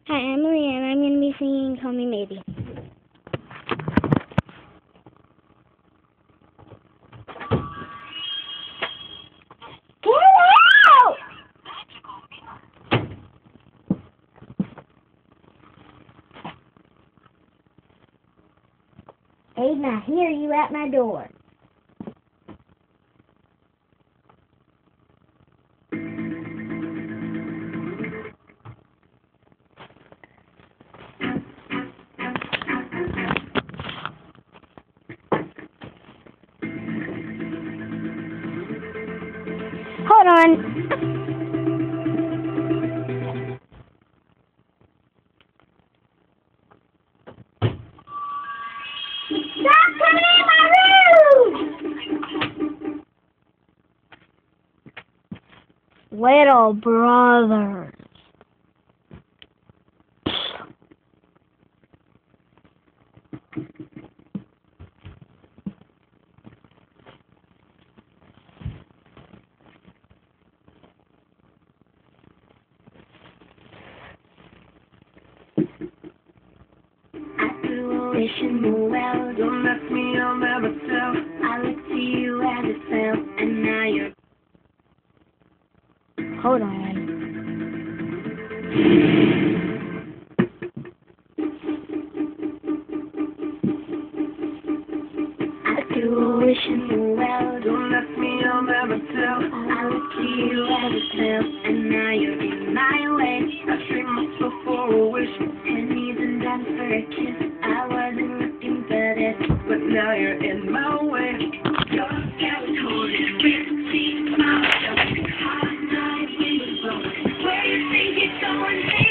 Hi, Emily, and I'm going to be singing Call Me Maybe. Get out! Aiden, I hear you at my door. Hold on. Stop coming in my room! Little brothers. Wishing you well, don't ask me, I'll never tell. I looked to you as it fell, and now you're. Hold on. I do wishing you well, don't ask me, I'll never tell. I looked to you as it fell, and now you're in my way. I trade myself for a wish, pennies and dimes for a kiss. I wasn't looking for this, but now you're in my way. Your skeleton is fancy, smile, just hot night in the boat. Where you think you're going,